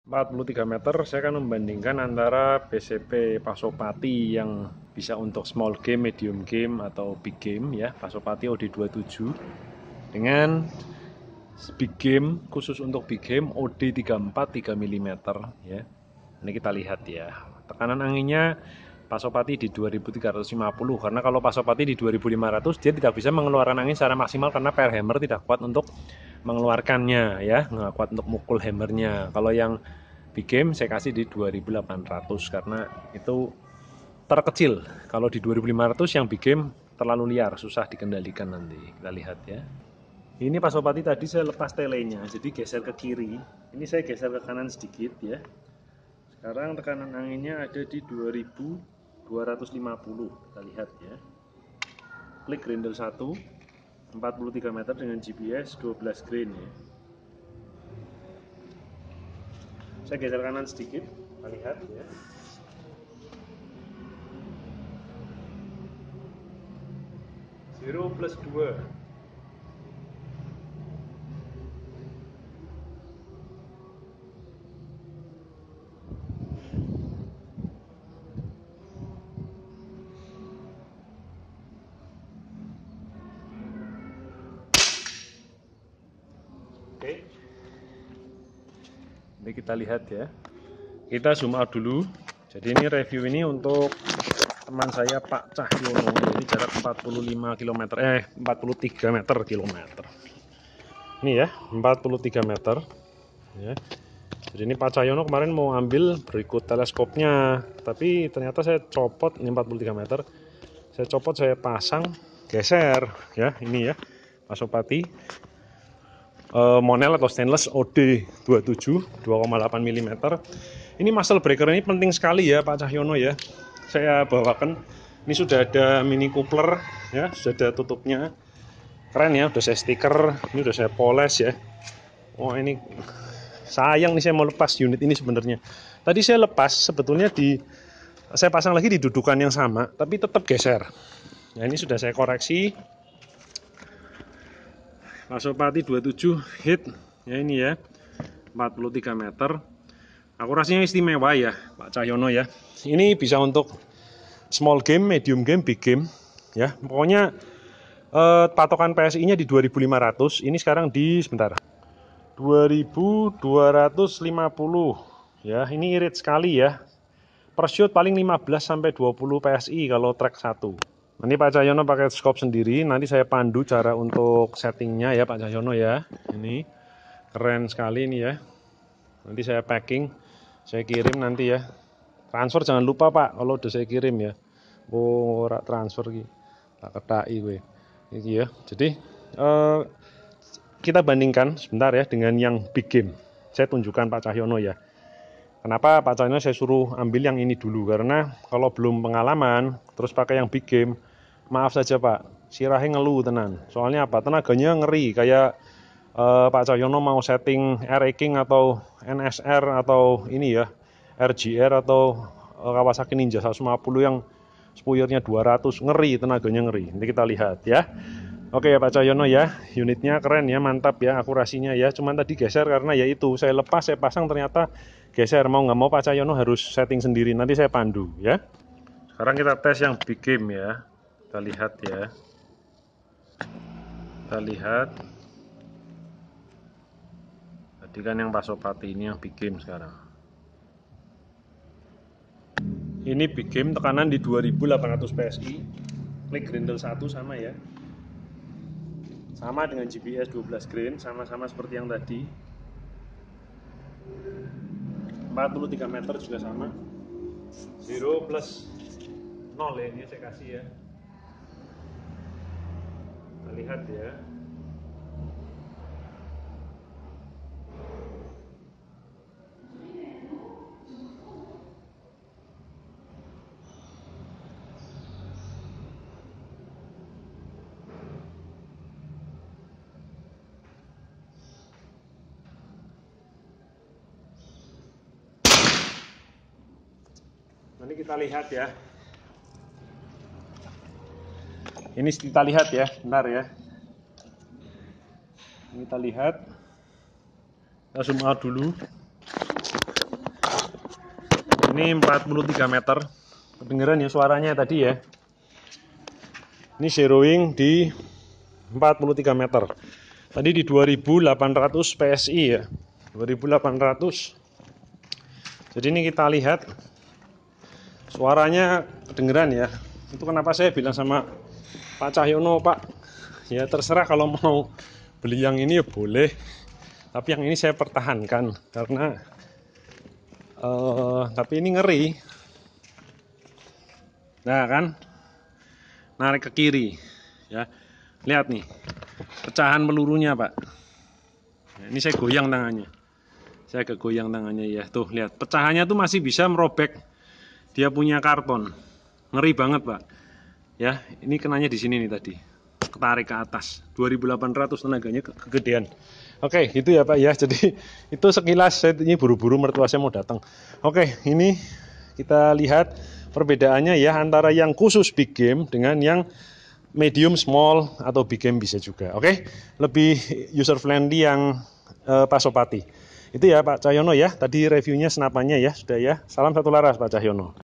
43 meter, saya akan membandingkan antara PCP Pasopati yang bisa untuk small game, medium game, atau big game ya, Pasopati OD27 dengan big game, khusus untuk big game OD34 3 mm ya. Ini kita lihat ya. Tekanan anginnya Pasopati di 2350, karena kalau Pasopati di 2500 dia tidak bisa mengeluarkan angin secara maksimal karena per hammer tidak kuat untuk mengeluarkannya ya, nggak kuat untuk mukul hammernya. Kalau yang big game saya kasih di 2800 karena itu terkecil. Kalau di 2500 yang big game terlalu liar, susah dikendalikan nanti. Kita lihat ya. Ini Pasopati tadi saya lepas telenya, jadi geser ke kiri. Ini saya geser ke kanan sedikit ya. Sekarang tekanan anginnya ada di 2250. Kita lihat ya. Klik grinder 1, 43 meter dengan GPS 12 grain ya. Saya geser kanan sedikit, kita lihat ya. Zero plus 2. Oke. Ini kita lihat ya. Kita zoom out dulu. Jadi ini review ini untuk teman saya Pak Cahyono. Jadi jarak 45 km 43 meter kilometer. Ini ya, 43 meter. Ya. Jadi ini Pak Cahyono kemarin mau ambil berikut teleskopnya, tapi ternyata saya copot. Ini 43 meter. Saya copot, saya pasang, geser ya. Ini ya, Pasopati Monel atau stainless OD27 2,8 mm. Ini muscle breaker ini penting sekali ya Pak Cahyono ya. Saya bawakan. Ini sudah ada mini coupler ya, sudah ada tutupnya. Keren ya, udah saya stiker, ini udah saya poles ya. Oh ini sayang nih saya mau lepas unit ini sebenarnya. Tadi saya lepas sebetulnya saya pasang lagi di dudukan yang sama, tapi tetap geser. Nah ini sudah saya koreksi. Pasopati 27 hit ya, ini ya 43 meter. Akurasinya istimewa ya Pak Cahyono ya. Ini bisa untuk small game, medium game, big game ya. Pokoknya patokan PSI nya di 2500. Ini sekarang di 2250 ya. Ini irit sekali ya. Per shoot paling 15 sampai 20 PSI kalau track 1. Nanti Pak Cahyono pakai scope sendiri, nanti saya pandu cara untuk settingnya ya Pak Cahyono ya. Ini keren sekali ini ya. Nanti saya packing, saya kirim nanti ya. Transfer jangan lupa Pak, kalau udah saya kirim ya. Oh, ora transfer iki. Tak ketaki kowe. Iki ya. Jadi kita bandingkan sebentar ya dengan yang big game. Saya tunjukkan Pak Cahyono ya. Kenapa Pak Cahyono saya suruh ambil yang ini dulu, karena kalau belum pengalaman terus pakai yang big game, maaf saja Pak, sirahnya ngeluh tenan. Soalnya apa? Tenaganya ngeri, kayak Pak Cahyono mau setting R King atau NSR atau ini ya, RGR atau Kawasaki Ninja 150 yang spuyernya 200, ngeri, tenaganya ngeri. Nanti kita lihat ya. Oke ya Pak Cahyono ya, unitnya keren ya, mantap ya akurasinya ya. Cuman tadi geser karena ya itu, saya lepas, saya pasang ternyata geser. Mau nggak mau Pak Cahyono harus setting sendiri, nanti saya pandu ya. Sekarang kita tes yang big game ya. Kita lihat ya. Kita lihat. Tadi kan yang Pasopati, ini yang big game sekarang. Ini big game, tekanan di 2800 PSI. Klik grinder 1 sama ya. Sama dengan GPS 12 grain, sama-sama seperti yang tadi. 43 meter juga sama. 0 plus 0 ya, ini saya kasih ya. Kita lihat ya. Nanti kita lihat ya. Ini kita lihat ya, bentar ya. Ini kita lihat. Kita zoom out dulu. Ini 43 meter. Kedengeran ya suaranya tadi ya. Ini zeroing di 43 meter. Tadi di 2800 PSI ya. 2800. Jadi ini kita lihat suaranya kedengeran ya. Itu kenapa saya bilang sama Pak Cahyono, Pak, ya terserah kalau mau beli yang ini ya boleh. Tapi yang ini saya pertahankan karena tapi ini ngeri. Nah kan, narik ke kiri, ya. Lihat nih, pecahan pelurunya Pak. Nah, ini saya goyang tangannya. Saya agak goyang tangannya ya. Tuh lihat, pecahannya tuh masih bisa merobek. Dia punya karton, ngeri banget Pak. Ya, ini kenanya di sini nih tadi. Ketarik ke atas, 2800 tenaganya kegedean. Oke, gitu ya Pak ya. Jadi itu sekilas, saya ini buru-buru mertua saya mau datang. Oke, ini kita lihat perbedaannya ya antara yang khusus big game dengan yang medium, small atau big game bisa juga. Oke, lebih user friendly yang Pasopati. Itu ya Pak Cahyono ya. Tadi reviewnya senapannya ya sudah ya. Salam satu laras Pak Cahyono.